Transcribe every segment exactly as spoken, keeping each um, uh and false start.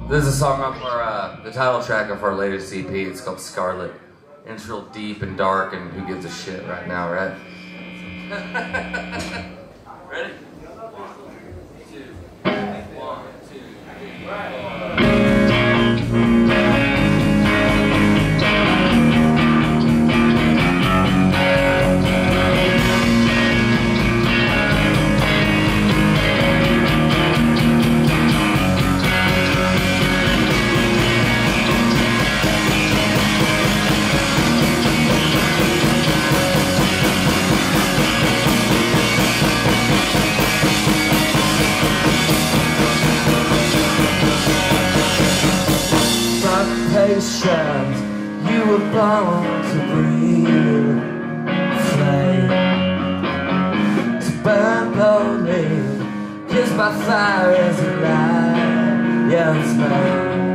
This is a song off our, uh, the title track of our latest E P. It's called Scarlit. And it's real deep and dark, and who gives a shit right now, right? Ready? One, two, one, two, three, four. You were born to breathe, flame, to burn boldly, kissed by fire as a light, young flame.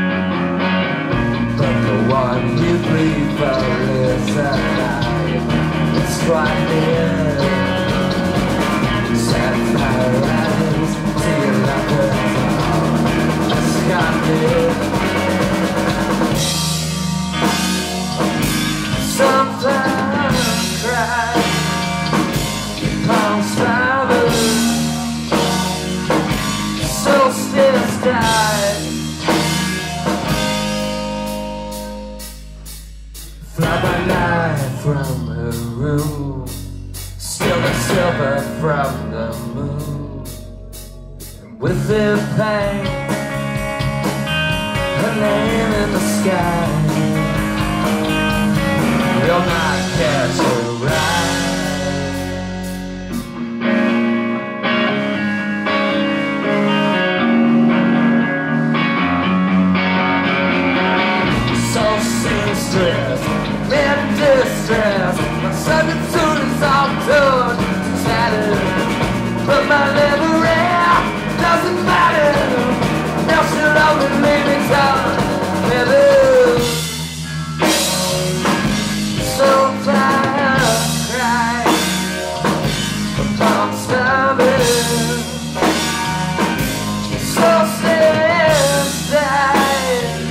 But the one you breathe for is alive, it's quite near. Sapphire eyes, see you like a Scarlit. Sometimes I cry, palms travel, so still die. Fly by night from her room, still the silver from the moon. And with the pain, her name in the sky. You'll not catch her ride. So seamstress, in distress, my servitude is all torn to tatters, but my livery doesn't matter. Now she'll only leave me torn with it. So tired, cry, I'm starving. So still die.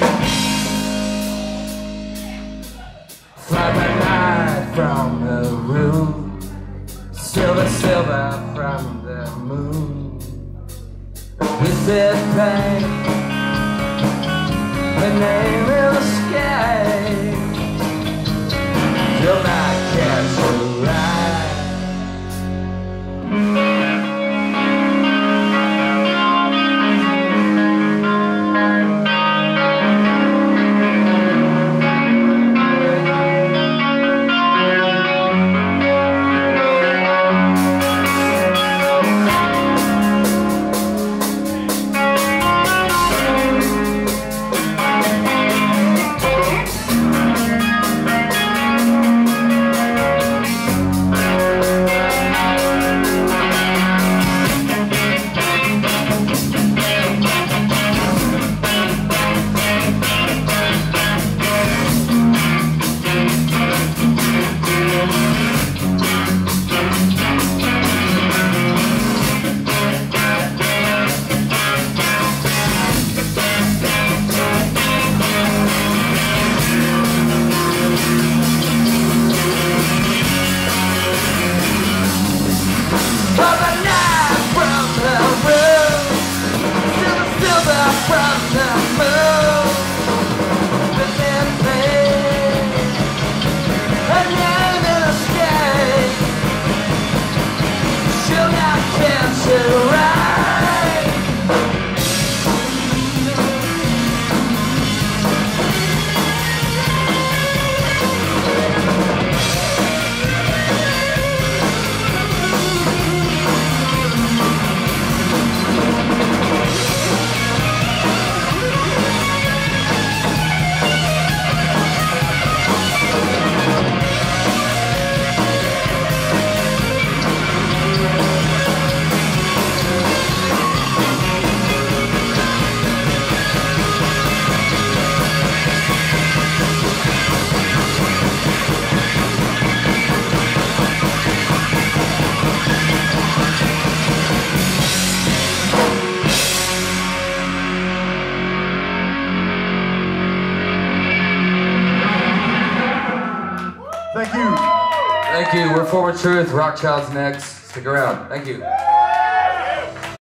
Fly by night from the room, silver, silver from the moon. With that pain, her name in the sky. You'll not catch her ride. Thank you. We're Forward Truth. Rockchild's next. Stick around. Thank you.